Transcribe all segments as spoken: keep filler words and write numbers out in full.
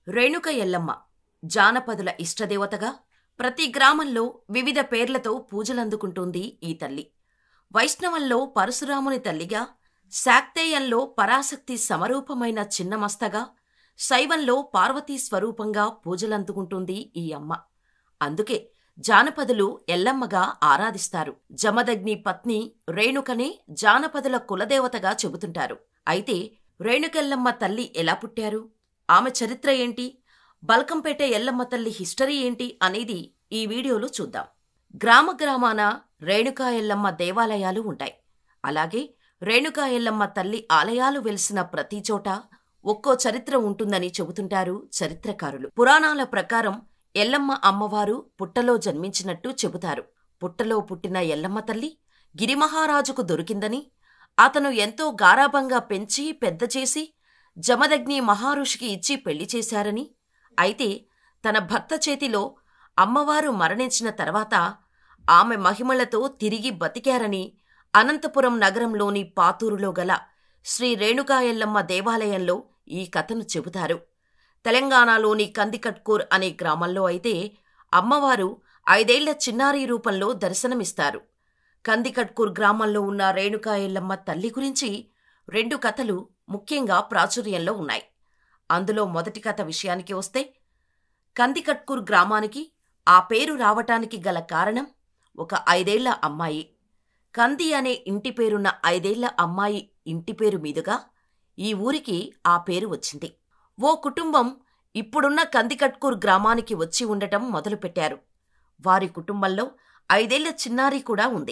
రేణుక ఎల్లమ్మ జానపదుల ఇష్టదేవతగా ప్రతి గ్రామంలో వివిధ పేర్లతో పూజలందుకుంటోంది ఈ తల్లి. వైష్ణవంలో పరశురాముని తల్లిగా, శాక్తేయంలో పరాశక్తి సమరూపమైన చిన్నమస్తగా, శైవంలో పార్వతీ స్వరూపంగా పూజలందుకుంటుంది ఈ అమ్మ. అందుకే జానపదులు ఎల్లమ్మగా ఆరాధిస్తారు. జమదగ్ని పత్ని రేణుకనే జానపదుల కులదేవతగా చెబుతుంటారు. అయితే రేణుకెల్లమ్మ తల్లి ఎలా పుట్టారు, ఆమె చరిత్ర ఏంటి, బల్కంపేట ఎల్లమ్మ తల్లి హిస్టరీ ఏంటి అనేది ఈ వీడియోలో చూద్దాం. గ్రామ గ్రామాన రేణుకా ఎల్లమ్మ దేవాలయాలు ఉంటాయి. అలాగే రేణుకా ఎల్లమ్మ తల్లి ఆలయాలు వెలిసిన ప్రతి చోట ఒక్కో చరిత్ర ఉంటుందని చెబుతుంటారు చరిత్రకారులు. పురాణాల ప్రకారం ఎల్లమ్మ అమ్మవారు పుట్టలో జన్మించినట్టు చెబుతారు. పుట్టలో పుట్టిన ఎల్లమ్మ తల్లి గిరిమహారాజుకు దొరికిందని, అతను ఎంతో గారాబంగా పెంచి పెద్ద చేసి జమదగ్ని మహారుషికి ఇచ్చి పెళ్లి చేశారని, అయితే తన భర్త చేతిలో అమ్మవారు మరణించిన తర్వాత ఆమె మహిమలతో తిరిగి బతికారని అనంతపురం నగరంలోని పాతూరులో గల శ్రీ రేణుకా ఎల్లమ్మ దేవాలయంలో ఈ కథను చెబుతారు. తెలంగాణలోని కందికట్కూర్ అనే గ్రామంలో అయితే అమ్మవారు ఐదేళ్ల చిన్నారి రూపంలో దర్శనమిస్తారు. కందికట్కూర్ గ్రామంలో ఉన్న రేణుకా ఎల్లమ్మ తల్లి గురించి రెండు కథలు ముఖ్యంగా ప్రాచుర్యంలో ఉన్నాయి. అందులో మొదటి కథ విషయానికి వస్తే, కందికట్కూర్ గ్రామానికి ఆ పేరు రావటానికి గల కారణం ఒక ఐదేళ్ల అమ్మాయి. కంది అనే ఇంటి పేరున్న ఐదేళ్ల అమ్మాయి ఇంటి పేరు మీదుగా ఈ ఊరికి ఆ పేరు వచ్చింది. ఓ కుటుంబం ఇప్పుడున్న కందికట్కూర్ గ్రామానికి వచ్చి ఉండటం మొదలుపెట్టారు. వారి కుటుంబంలో ఐదేళ్ల చిన్నారి కూడా ఉంది.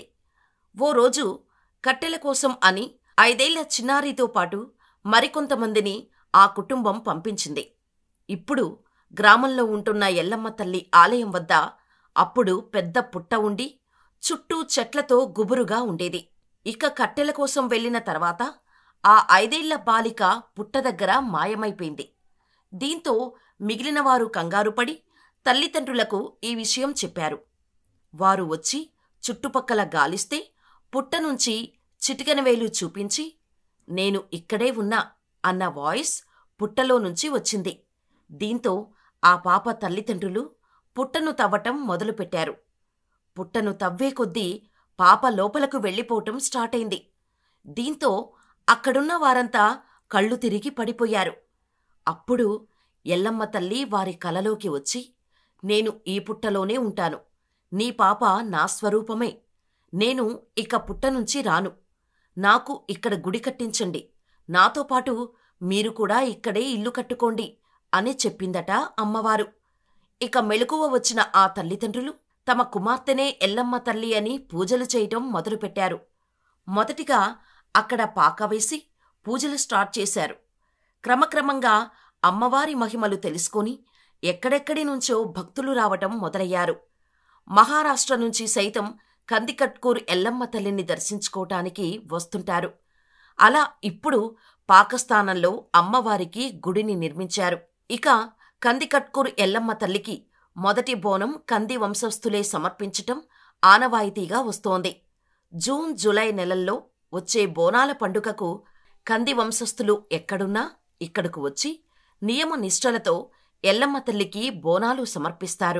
ఓ రోజు కట్టెల కోసం అని ఐదేళ్ల చిన్నారితో పాటు మరికొంతమందిని ఆ కుటుంబం పంపించింది. ఇప్పుడు గ్రామంలో ఉంటున్న ఎల్లమ్మ తల్లి ఆలయం వద్ద అప్పుడు పెద్ద పుట్ట ఉండి చుట్టూ చెట్లతో గుబురుగా ఉండేది. ఇక కట్టెల కోసం వెళ్లిన తర్వాత ఆ ఐదేళ్ల బాలిక పుట్ట దగ్గర మాయమైపోయింది. దీంతో మిగిలినవారు కంగారుపడి తల్లిదండ్రులకు ఈ విషయం చెప్పారు. వారు వచ్చి చుట్టుపక్కల గాలిస్తే పుట్ట నుంచి చిటికెనవేలు చూపించి, నేను ఇక్కడే ఉన్నా అన్న వాయిస్ పుట్టలో నుంచి వచ్చింది. దీంతో ఆ పాప తల్లిదండ్రులు పుట్టను తవ్వటం మొదలుపెట్టారు. పుట్టను తవ్వే కొద్దీ పాప లోపలకు వెళ్లిపోవటం స్టార్టైంది. దీంతో అక్కడున్న వారంతా కళ్ళు తిరిగి పడిపోయారు. అప్పుడు ఎల్లమ్మ తల్లి వారి కలలోకి వచ్చి, నేను ఈ పుట్టలోనే ఉంటాను, నీ పాప నా స్వరూపమే, నేను ఇక పుట్టనుంచి రాను, నాకు ఇక్కడ గుడి కట్టించండి, నాతో పాటు మీరు కూడా ఇక్కడే ఇల్లు కట్టుకోండి అని చెప్పిందట అమ్మవారు. ఇక మెలకువ వచ్చిన ఆ తల్లిదండ్రులు తమ కుమార్తెనే ఎల్లమ్మ తల్లి అని పూజలు చేయటం మొదలుపెట్టారు. మొదటిగా అక్కడ పాకవేసి పూజలు స్టార్ట్ చేశారు. క్రమక్రమంగా అమ్మవారి మహిమలు తెలుసుకొని ఎక్కడెక్కడి నుంచో భక్తులు రావటం మొదలయ్యారు. మహారాష్ట్ర నుంచి సైతం కందికట్కూర్ ఎల్లమ్మ తల్లిని దర్శించుకోవటానికి వస్తుంటారు. అలా ఇప్పుడు పాకస్థానంలో అమ్మవారికి గుడిని నిర్మించారు. ఇక కందికట్కూర్ ఎల్లమ్మ తల్లికి మొదటి బోనం కంది వంశస్థులే సమర్పించటం ఆనవాయితీగా వస్తోంది. జూన్ జూలై నెలల్లో వచ్చే బోనాల పండుగకు కంది వంశస్థులు ఎక్కడున్నా ఇక్కడకు వచ్చి నియమ నిష్టలతో ఎల్లమ్మ తల్లికి బోనాలు సమర్పిస్తారు.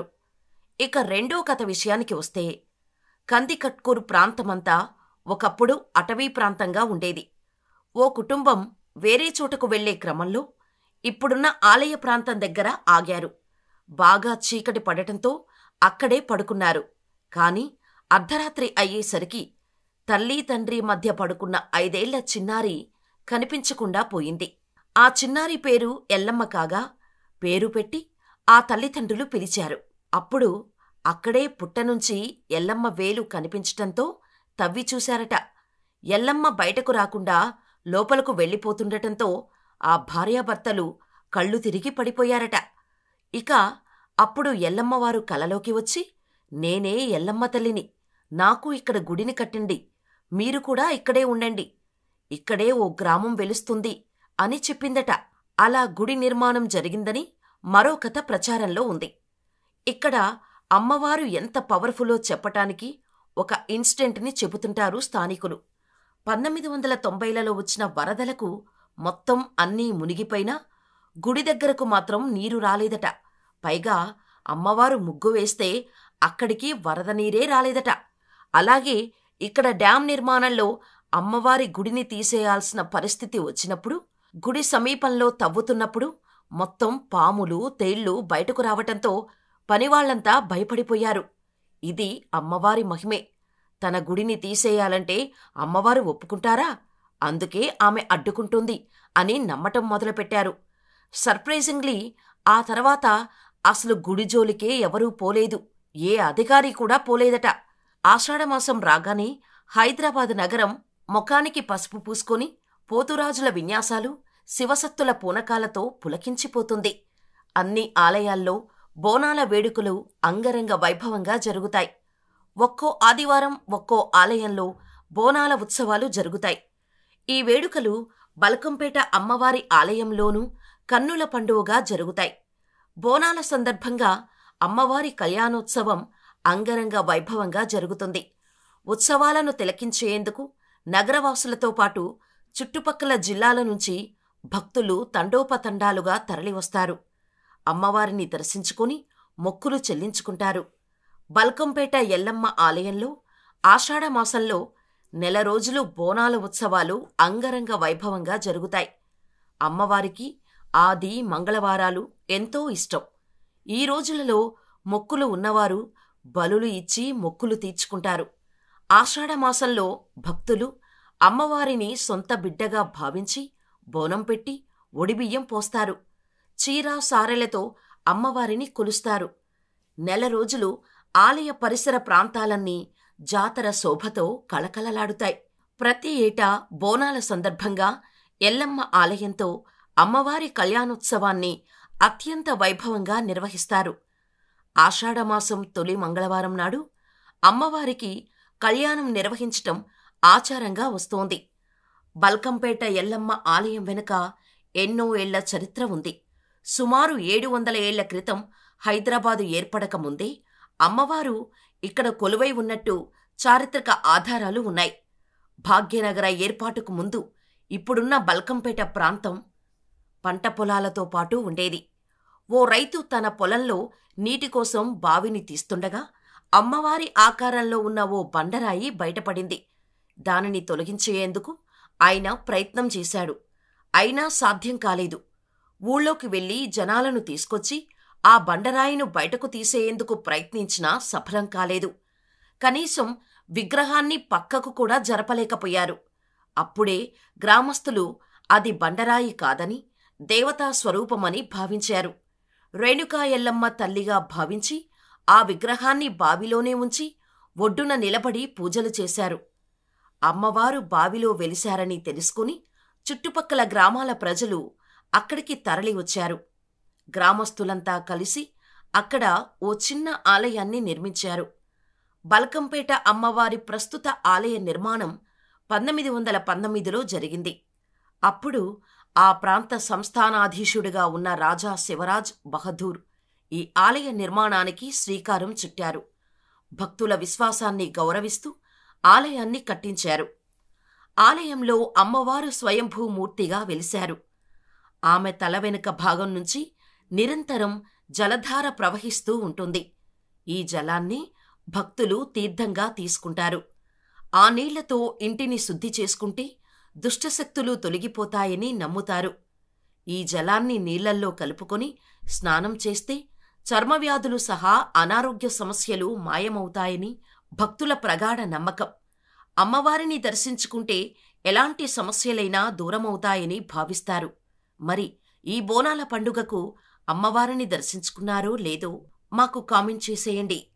ఇక రెండో కథ విషయానికి వస్తే, కందికట్కూర్ ప్రాంతమంతా ఒకప్పుడు అటవీ ప్రాంతంగా ఉండేది. ఓ కుటుంబం వేరే చోటకు వెళ్లే క్రమంలో ఇప్పుడున్న ఆలయ ప్రాంతం దగ్గర ఆగారు. బాగా చీకటి పడటంతో అక్కడే పడుకున్నారు. కాని అర్ధరాత్రి అయ్యేసరికి తల్లి తండ్రి మధ్య పడుకున్న ఐదేళ్ల చిన్నారి కనిపించకుండా పోయింది. ఆ చిన్నారి పేరు ఎల్లమ్మ కాగా పేరు పెట్టి ఆ తల్లిదండ్రులు పిలిచారు. అప్పుడు అక్కడే పుట్టనుంచి ఎల్లమ్మ వేలు కనిపించటంతో తవ్వి చూశారట. ఎల్లమ్మ బయటకు రాకుండా లోపలకు వెళ్లిపోతుండటంతో ఆ భార్యాభర్తలు కళ్ళు తిరిగి పడిపోయారట. ఇక అప్పుడు ఎల్లమ్మవారు కలలోకి వచ్చి, నేనే ఎల్లమ్మ తల్లిని, నాకు ఇక్కడ గుడిని కట్టండి, మీరు కూడా ఇక్కడే ఉండండి, ఇక్కడే ఓ గ్రామం వెలుస్తుంది అని చెప్పిందట. అలా గుడి నిర్మాణం జరిగిందని మరో కథ ప్రచారంలో ఉంది. ఇక్కడ అమ్మవారు ఎంత పవర్ఫుల్లో చెప్పటానికి ఒక ఇన్సిడెంట్ని చెబుతుంటారు స్థానికులు. పంతొమ్మిది వందల తొంభైలలో వచ్చిన వరదలకు మొత్తం అన్నీ మునిగిపోయినా గుడి దగ్గరకు మాత్రం నీరు రాలేదట. పైగా అమ్మవారు ముగ్గు వేస్తే అక్కడికి వరద నీరే రాలేదట. అలాగే ఇక్కడ డ్యాం నిర్మాణంలో అమ్మవారి గుడిని తీసేయాల్సిన పరిస్థితి వచ్చినప్పుడు, గుడి సమీపంలో తవ్వుతున్నప్పుడు మొత్తం పాములు, తేళ్లు బయటకు రావటంతో పనివాళ్లంతా భయపడిపోయారు. ఇది అమ్మవారి మహిమే. తన గుడిని తీసేయాలంటే అమ్మవారు ఒప్పుకుంటారా? అందుకే ఆమె అడ్డుకుంటుంది అని నమ్మటం మొదలుపెట్టారు. సర్ప్రైజింగ్లీ ఆ తర్వాత అసలు గుడి జోలికే ఎవరూ పోలేదు. ఏ అధికారి కూడా పోలేదట. ఆషాఢమాసం రాగానే హైదరాబాద్ నగరం ముఖానికి పసుపు పూసుకొని పోతురాజుల విన్యాసాలు, శివసత్తుల పూనకాలతో పులకించిపోతుంది. అన్ని ఆలయాల్లో బోనాల వేడుకలు అంగరంగ వైభవంగా జరుగుతాయి. ఒక్కో ఆదివారం ఒక్కో ఆలయంలో బోనాల ఉత్సవాలు జరుగుతాయి. ఈ వేడుకలు బల్కంపేట అమ్మవారి ఆలయంలోనూ కన్నుల పండువగా జరుగుతాయి. బోనాల సందర్భంగా అమ్మవారి కళ్యాణోత్సవం అంగరంగ వైభవంగా జరుగుతుంది. ఉత్సవాలను తిలకించేందుకు నగరవాసులతో పాటు చుట్టుపక్కల జిల్లాల నుంచి భక్తులు తండోపతండాలుగా తరలివస్తారు. అమ్మవారిని దర్శించుకుని మొక్కులు చెల్లించుకుంటారు. బల్కంపేట ఎల్లమ్మ ఆలయంలో ఆషాఢమాసంలో నెల రోజులు బోనాల ఉత్సవాలు అంగరంగ వైభవంగా జరుగుతాయి. అమ్మవారికి ఆది, మంగళవారాలు ఎంతో ఇష్టం. ఈ రోజులలో మొక్కులు ఉన్నవారు బలులు ఇచ్చి మొక్కులు తీర్చుకుంటారు. ఆషాఢమాసంలో భక్తులు అమ్మవారిని సొంత బిడ్డగా భావించి బోనం పెట్టి ఒడిబియ్యం పోస్తారు. చీర సారెలతో అమ్మవారిని కొలుస్తారు. నెల రోజులు ఆలయ పరిసర ప్రాంతాలన్నీ జాతర శోభతో కళకళలాడుతాయి. ప్రతి ఏటా బోనాల సందర్భంగా ఎల్లమ్మ ఆలయంతో అమ్మవారి కళ్యాణోత్సవాన్ని అత్యంత వైభవంగా నిర్వహిస్తారు. ఆషాఢమాసం తొలి మంగళవారం నాడు అమ్మవారికి కళ్యాణం నిర్వహించటం ఆచారంగా వస్తోంది. బల్కంపేట ఎల్లమ్మ ఆలయం వెనుక ఎన్నో ఏళ్ల చరిత్ర ఉంది. సుమారు ఏడు వందల ఏళ్ల క్రితం హైదరాబాదు ఏర్పడక ముందే అమ్మవారు ఇక్కడ కొలువై ఉన్నట్టు చారిత్రక ఆధారాలు ఉన్నాయి. భాగ్యనగర ఏర్పాటుకు ముందు ఇప్పుడున్న బల్కంపేట ప్రాంతం పంట పొలాలతో పాటు ఉండేది. ఓ రైతు తన పొలంలో నీటి కోసం బావిని తీస్తుండగా అమ్మవారి ఆకారంలో ఉన్న ఓ బండరాయి బయటపడింది. దానిని తొలగించేందుకు ఆయన ప్రయత్నం చేశాడు. అయినా సాధ్యం కాలేదు. ఊళ్ళోకి వెళ్లి జనాలను తీసుకొచ్చి ఆ బండరాయిను బయటకు తీసేందుకు ప్రయత్నించినా సఫలం కాలేదు. కనీసం విగ్రహాన్ని పక్కకు కూడా జరపలేకపోయారు. అప్పుడే గ్రామస్తులు అది బండరాయి కాదని దేవతా స్వరూపమని భావించారు. రేణుకా ఎల్లమ్మ తల్లిగా భావించి ఆ విగ్రహాన్ని బావిలోనే ఉంచి ఒడ్డున నిలబడి పూజలు చేశారు. అమ్మవారు బావిలో వెలిశారని తెలుసుకుని చుట్టుపక్కల గ్రామాల ప్రజలు అక్కడికి తరలివచ్చారు. గ్రామస్తులంతా కలిసి అక్కడ ఓ చిన్న ఆలయాన్ని నిర్మించారు. బల్కంపేట అమ్మవారి ప్రస్తుత ఆలయ నిర్మాణం పంతొమ్మిది వందల పంతొమ్మిదిలో జరిగింది. అప్పుడు ఆ ప్రాంత సంస్థానాధీశుడిగా ఉన్న రాజా శివరాజ్ బహదూర్ ఈ ఆలయ నిర్మాణానికి శ్రీకారం చుట్టారు. భక్తుల విశ్వాసాన్ని గౌరవిస్తూ ఆలయాన్ని కట్టించారు. ఆలయంలో అమ్మవారు స్వయంభూమూర్తిగా వెలిశారు. ఆమె తల వెనుక భాగం నుంచి నిరంతరం జలధార ప్రవహిస్తూ ఉంటుంది. ఈ జలాన్ని భక్తులు తీర్థంగా తీసుకుంటారు. ఆ నీళ్లతో ఇంటిని శుద్ధి చేసుకుంటే దుష్టశక్తులు తొలగిపోతాయని నమ్ముతారు. ఈ జలాన్ని నీళ్లల్లో కలుపుకొని స్నానం చేస్తే చర్మవ్యాధులు సహా అనారోగ్య సమస్యలు మాయమవుతాయని భక్తుల ప్రగాఢ నమ్మకం. అమ్మవారిని దర్శించుకుంటే ఎలాంటి సమస్యలైనా దూరమవుతాయని భావిస్తారు. మరి ఈ బోనాల పండుగకు అమ్మవారిని దర్శించుకున్నారో లేదో మాకు కామెంట్ చేసేయండి.